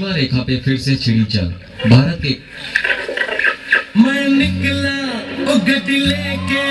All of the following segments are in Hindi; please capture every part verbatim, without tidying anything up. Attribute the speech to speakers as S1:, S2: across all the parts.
S1: सीमा रेखा पे फिर से छिड़ी चल। भारत के
S2: मैं निकला ओ गड्डी लेके,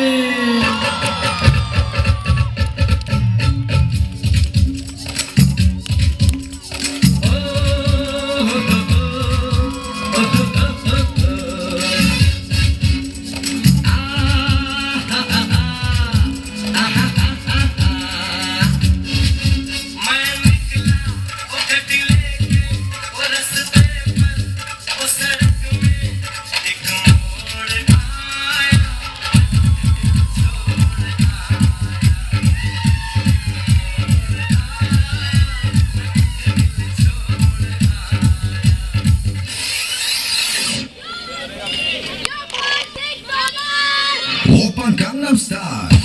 S3: Open Gangnam Style.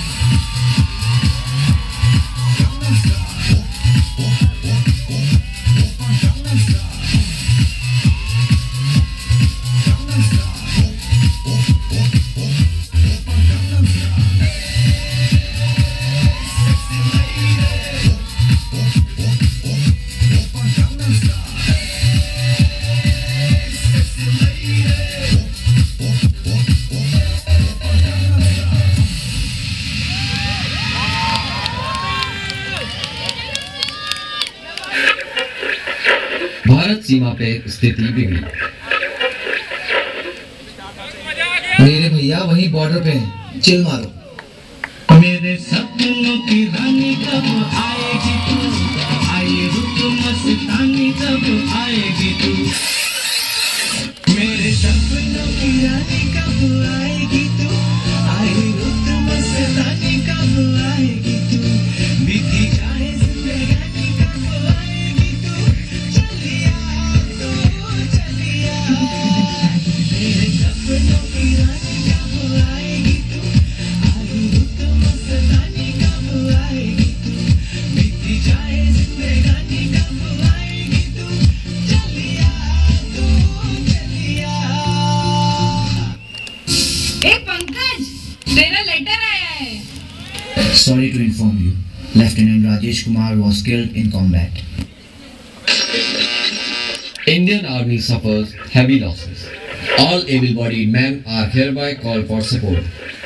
S3: Gangnam Style. Open Gangnam Style. Gangnam Style. Open Gangnam Style. Sexy lady. Open Gangnam Style. Sexy lady.
S1: Bharat सीमा पे स्थिति बिगड़ी।
S4: मेरे भैया वही बॉर्डर पे हैं, चिल मारो।
S2: मेरे सपनों की रानी कब आएगी तू, आई रुत मस्तानी कब आएगी तू, मेरे सपनों की रानी कब आएगी तू, आई रुत मस्तानी कब आएगी तू, बीती जाए जिंदगानी कब आएगी तू, चलिया तू चलिया, मेरे सपनों की रानी कब आएगी तू, आई रुत मस्तानी कब आएगी तू, बीती जाए जिंदगानी कब आएगी तू, चलिया तू चलिया।
S5: ए पंकज, तेरा लेटर आया है।
S4: Sorry to inform you, Lieutenant Rajesh Kumar was killed in combat.
S1: Indian Army suffers heavy losses. All able-bodied men are hereby called for support.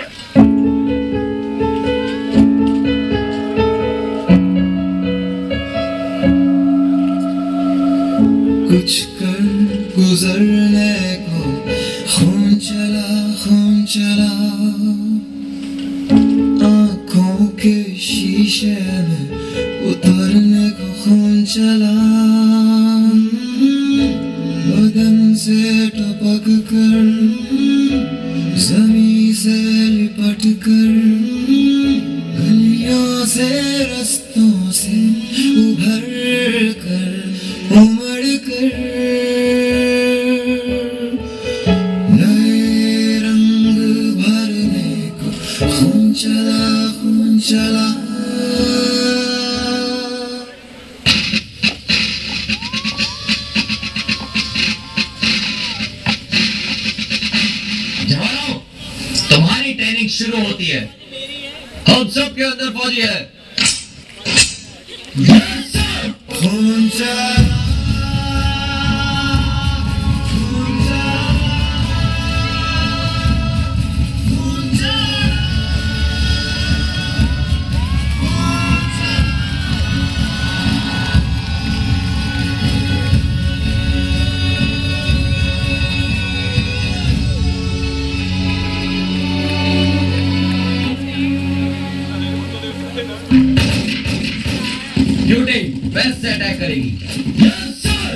S3: कुछ कर गुजरने को खून चला खून चला, आँखों के शीशे में उतरने को खून चला, बदन से टपक कर जमीन से लिपट कर, गलियों से रस्तों से उभर कर उमड़ कर, नए रंग भरने को खून चला खून चला।
S1: जवानों, तुम्हारी ट्रेनिंग शुरू होती है। हम सब के अंदर फौजी है।
S3: खून चला खून चला खून चला खून चला।
S1: ड्यूटी वेस्ट से अटैक करेगी। Yes sir.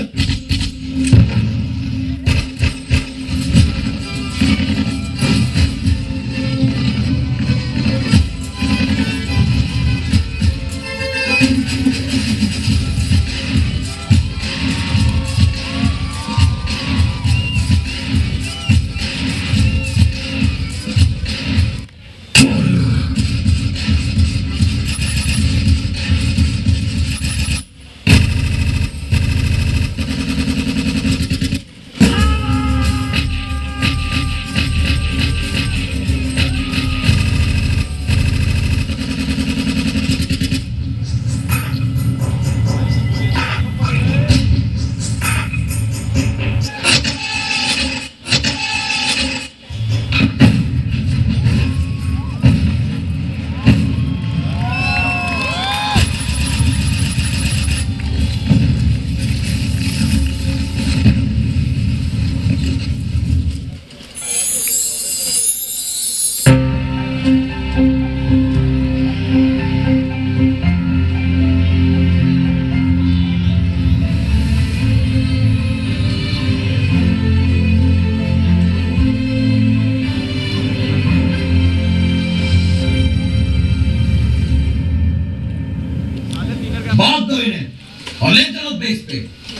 S6: बांध दो इन्हें और ले चलो बेस पे।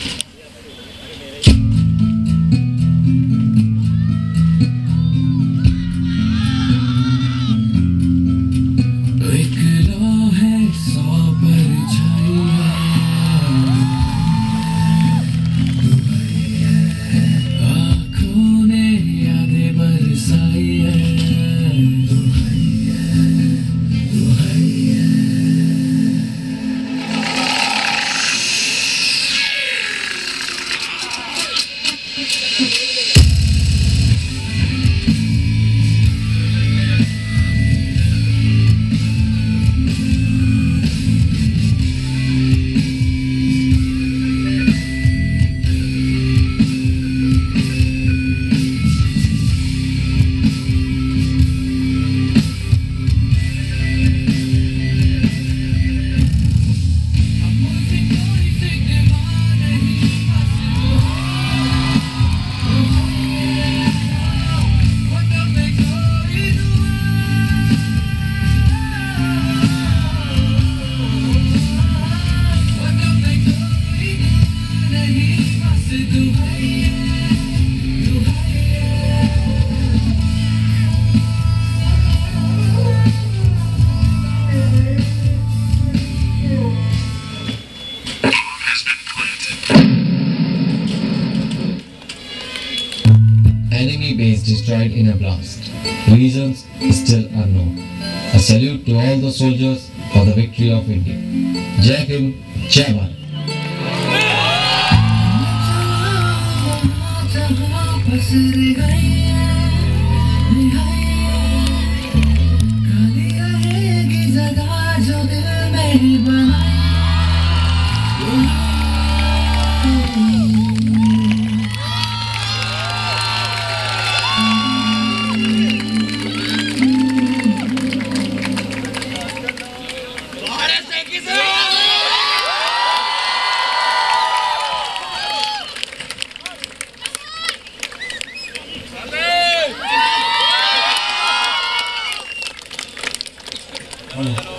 S1: Enemy base destroyed in a blast. Reasons still unknown. A salute to all the soldiers for the victory of India. Jai Hind, Jai Bharat.
S6: Oh.